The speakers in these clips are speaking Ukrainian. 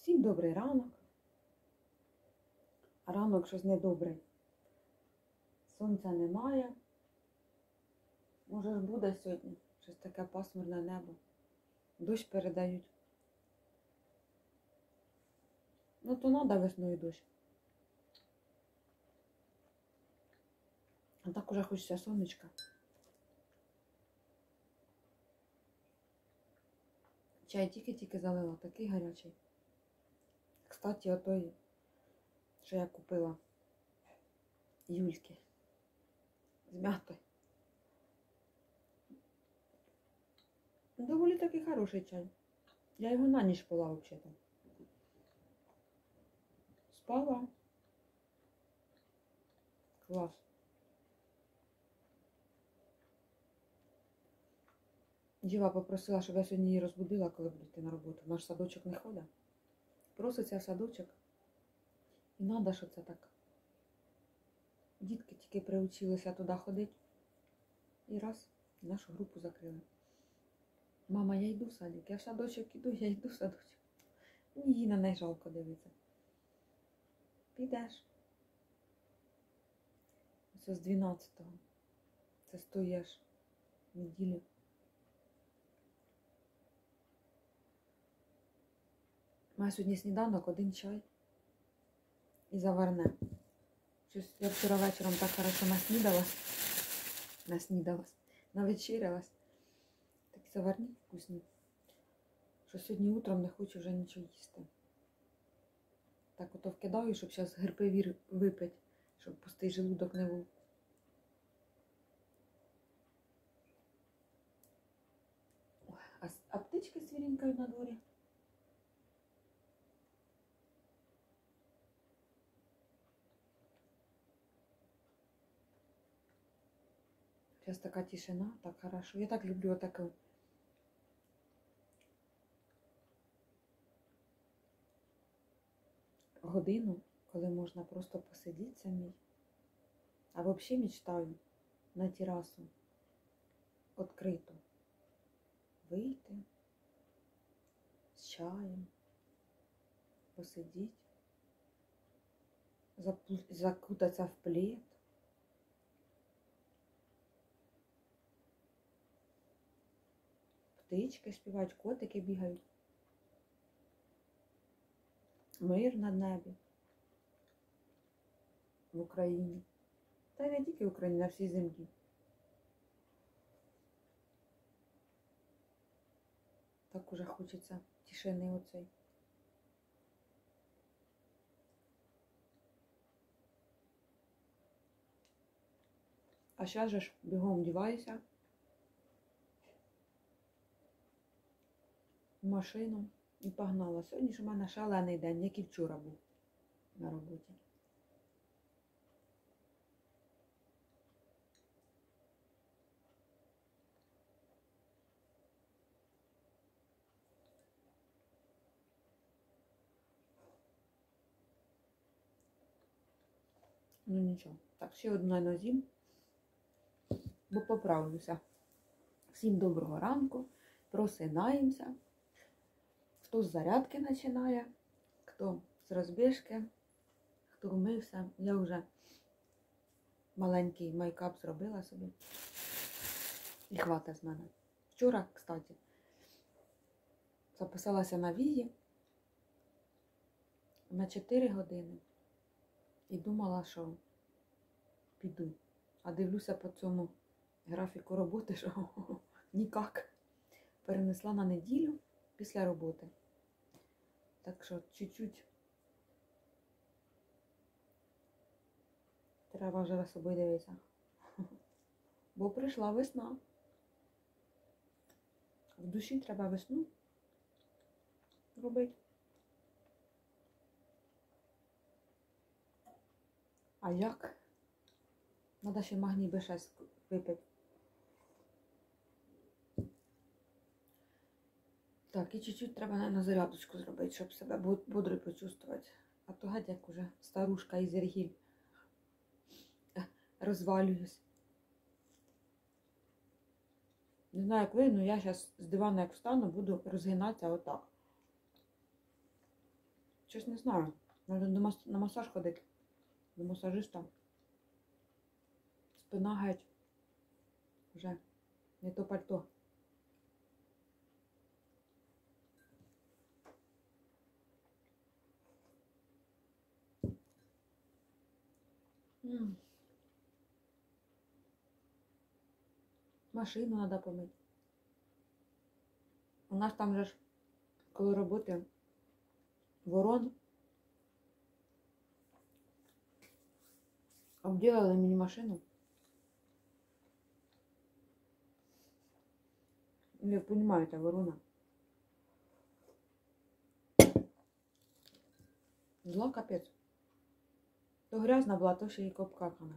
Всім добрий ранок. А ранок щось недобрий. Сонця немає. Може ж буде сьогодні. Щось таке пасмурне небо. Дощ передають. Ну то треба весною дощ. А так уже хочеться сонечка. Чай тільки-тільки залила, такий гарячий. Кстати, отой, що я купила Юльки з м'ятою. Доволі такий хороший чай. Я його на ніч пила взагалі-то. Спала. Клас. Діва попросила, щоб я сьогодні її розбудила, коли буду йти на роботу. Наш садочок не ходить. Проситься в садочок. І треба, що це так. Дітки тільки приучилися туди ходити. І раз, нашу групу закрили. Мама, я йду в садик. Я в садочок іду, я йду в садочок. Її на неї жалко дивиться. Підеш. Це з 12-го. Це стоїш неділю. Маю сьогодні сніданок, один чай і заварне. Щось я вчора вечором так хорошо навечерялась. Такі заварні вкусні. Що сьогодні утром не хочу вже нічого їсти. Так ото вкидаю, щоб зараз герпевір випити, щоб пустий желудок не був. А птички свірінькають на дворі. Сейчас така тишина, так хорошо. Я так люблю отаку годину, коли можна просто посидіти самій. А взагалі мечтаю на терасу відкриту вийти з чаєм, посидіти, закутатися в плед. Птички співають, котики бігають. Мир на небі. В Україні. Та й не тільки в Україні, на всій землі. Так уже хочеться тишини оцей. А зараз же ж бігом вдіваюся. В машину і погнала. Сьогодні ж у мене шалений день, як і вчора був на роботі. Ну нічого. Так, ще одна нозі, бо поправлюся. Всім доброго ранку, просинаємося. Хто з зарядки починає, хто з розбіжки, хто вмився. Я вже маленький мейкап зробила собі. І хватить з мене. Вчора, кстати, записалася на вії на 4 години. І думала, що піду. А дивлюся по цьому графіку роботи, що ніяк. Перенесла на неділю після роботи. Так що чуть-чуть треба вже за собою дивитися. Бо прийшла весна. В душі треба весну робити. А як? Треба ще магній Б6 випити. Так, і чуть-чуть треба, наверное, зарядочку зробити, щоб себе бодро почувствувати. А то геть як уже старушка із Ергіль. Розвалююсь. Не знаю, як ви, але я зараз з дивана як встану, буду розгинатися отак. Щось не знаю. Надо на масаж ходити. До масажиста. Спина геть. Вже не то пальто. Машину треба помити. У нас там же ж, коли роботи, ворон обділили мені машину. Ви розумієте, ворона. Зла капець. То грязна була, то ще й обкакана.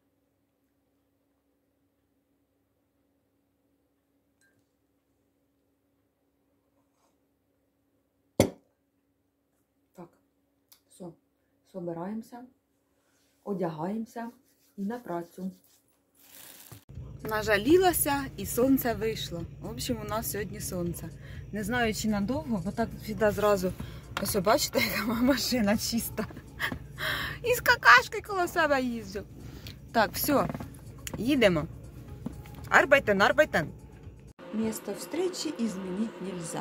Так, все, собираємося, одягаємося і на працю. Нажалілася і сонце вийшло. В общем, у нас сьогодні сонце. Не знаю, чи надовго, бо так завжди зразу. Ось бачите, яка машина чиста. І з какашкою коло себе їжджу. Так, все, їдемо. Арбайтен, арбайтен. Место встречи изменить нельзя.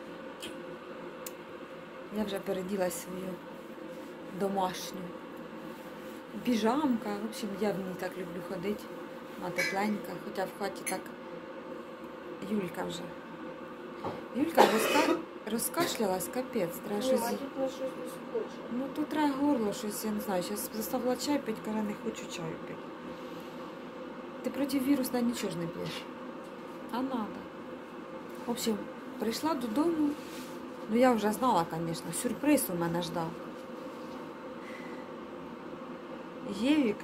Я вже переділа свою домашню піжамка. В общем, я в ній так люблю ходити. Вона тепленька, хоча в хаті так Юлька вже. Юлька розкашлялась, капець. Треба щось... Ну тут треба горло щось, я не знаю. Зараз заставила чай пити, каже, не хочу чаю пити. Ти проти вірусу нічого ж не п'єш. А надо. В общем, прийшла додому. Ну я вже знала, звісно, сюрприз у мене ждав. Євік,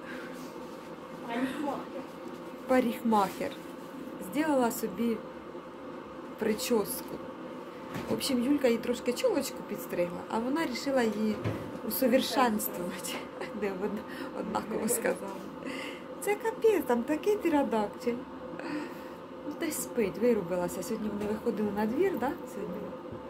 парикмахер, зробила собі прическу. В общем, Юлька їй трошки чолочку підстригла, а вона вирішила її усовершенствувати. Де однаково сказала. Це капець, там такий птеродактиль. Ну, десь спить, вирубилася. Сьогодні вони виходили на двір, так? Да? Сьогодні.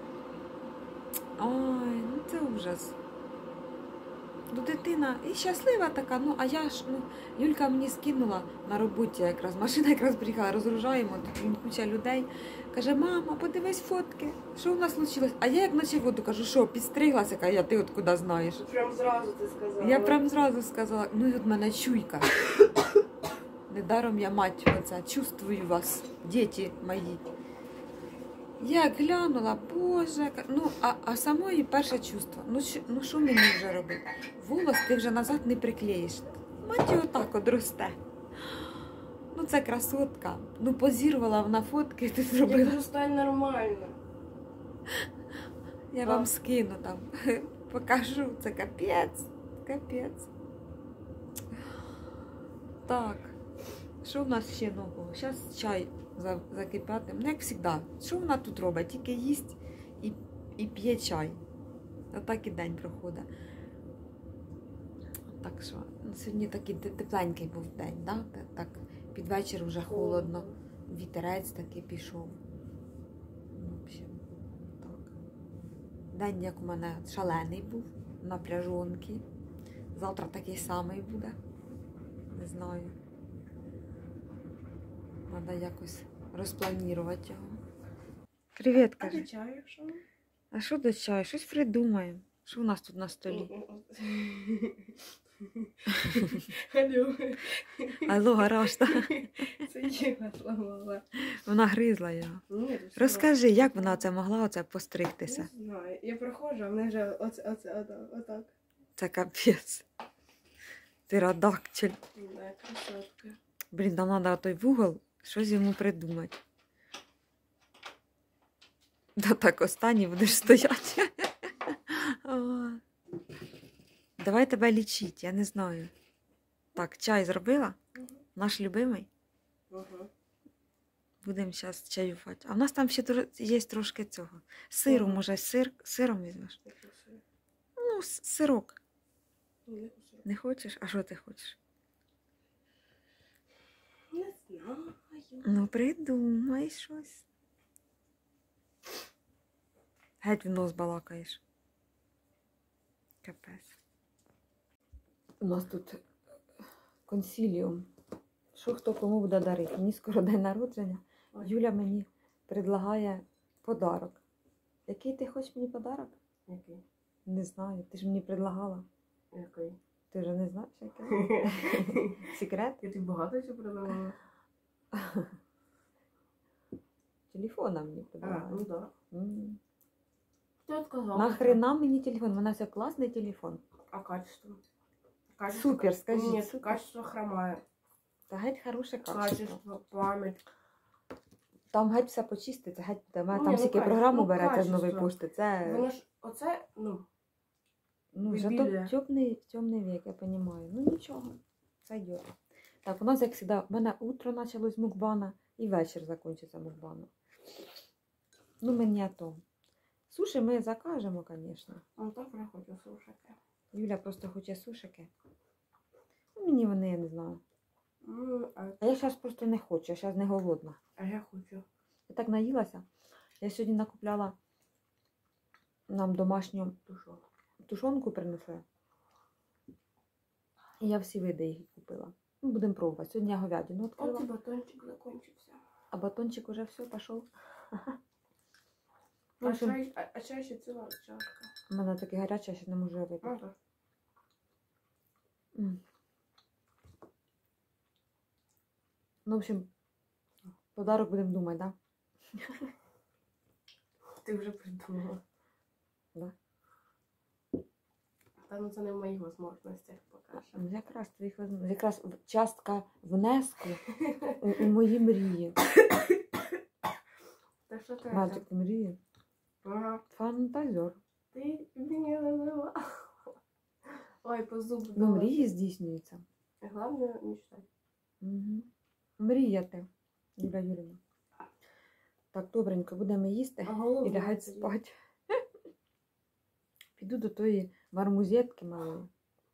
Ой, ну це ужас. Ну, дитина і щаслива така, ну, а я ж, ну, Юлька мені скинула на роботі якраз, машина якраз приїхала, розгружаємо, тут куча людей. Каже, мама, подивись фотки, що в нас случилось? А я як наче воду кажу, що, підстриглася, каже, я ти от куди знаєш? Прям зразу ти сказала. Я прям зразу сказала, ну і от мене чуйка. Недаром я мать оця, чувствую вас, діти мої. Я глянула, боже, ну, а самої перше чувство. Ну, що мені вже робити? Волос ти вже назад не приклеїш. Мать його так от росте. Ну, це красотка. Ну, позірвала вона фотки, ти зробила. Я стань нормально. Я вам скину там, покажу. Це капець, капець. Так, що в нас ще нового? Зараз чай закипати. Ну, як завжди. Що вона тут робить? Тільки їсть і п'є чай. Отак і день проходить. Так що, сьогодні такий тепленький був день, да? Так, під вечір вже холодно. Вітерець такий пішов. В общем, так. День, як у мене шалений був, напряжонкий. Завтра такий самий буде. Не знаю. Треба якось розпланувати його. Привіт, А каже. до чаю що? А що до чаю? Щось придумаємо. Що у нас тут на столі? Алло. Алло, гараж, так? Це Єва зламала. Вона гризла його. Ні, це все. Розкажи, як вона це могла оце постригтися? Не знаю. Я проходжу, а в мене вже отак. Це капець. Птеродактиль. Да, красотка. Блін, нам треба той вугол, щось йому придумати. Да так останній будеш стояти. О. Давай тебе лічити, я не знаю. Так, чай зробила? Наш любимий? Ага. Будемо зараз чаювати. А в нас там ще є трошки цього. Сиру, Ага. може, сиром візьмеш? Таке все. Ну, сирок. Не хочу. Не хочеш? А що ти хочеш? Не знаю. Ну, придумай щось. Геть в нос балакаєш. Капець. У нас тут консиліум. Що хто кому буде дарити? Мені скоро день народження. Ой. Юля мені предлагає подарок. Який ти хочеш мені подарок? Який? Не знаю. Ти ж мені предлагала. Який? Ти вже не знаєш, який? Секрет? Я тобі багато чого продавала. Телефона мені А, предлагає. ну да. М. Хто сказав? Нахрена мені телефон? У мене все класний телефон. А качество? Качество? Супер, скажіть, Нет, супер. качество хромає. Та геть хороше качество. Качество, пам'ять. Там геть все почиститься, геть там Ні, там ну, стільки качество, програму ну, береться з нової качество. пошти. Це Воно ж, оце, ну, ну, вибілює. зато темний вік, я розумію. Ну нічого, це йде. Так, у нас, як завжди, в мене утро почалось з мукбана і вечір закінчиться мукбану. Ну, мені о том. Суші ми закажемо, звісно. ну так вже хочу слушати. Юля просто хоче сушики. Ну, мені вони, я не знаю. Ну, А я зараз просто не хочу, я зараз не голодна. а я хочу. Я так наїлася. Я сьогодні накупляла нам домашню Тушок. тушонку принесли. І я всі види їх купила. Ну, будемо пробувати. Сьогодні я говядину От і відкрила. батончик закончився. А батончик уже все, пішов. В общем, А чай ще ціла чашка. у мене таке гаряче, я ще не можу випити. Ну так. М. Ну, в общем, подарок будемо думати, так? Да? Ти вже придумала. Да. Та ну це не в моїх можливостях поки що. Ну, якраз твоїх якраз частка внеску у мої мрії. Та що ти? Мальчик, ти мрії? Ага. Фантазер. Ти мені називала. Ой, по зубу. Ну, мрії здійснюються. Головне мечтати. Угу. Мріяти, Юля Юрівна. Так, добренько, будемо їсти А головне і лягати тоді. спати. Піду до тої мармузетки малої.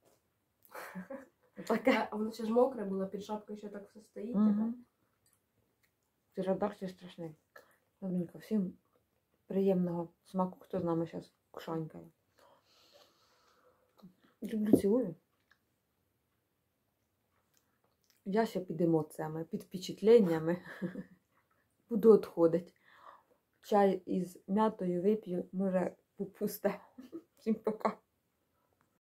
Таке. А воно ще ж мокре було, під шапкою ще так все стоїть. Угу. Це ж дах ще страшний. Добренько, всім приємного смаку, хто з нами зараз кушанькає. Люблю, цілую. Я ще під емоціями, під впечатленнями буду відходити. Чай із м'ятою вип'ю, може, попусте. Всім пока.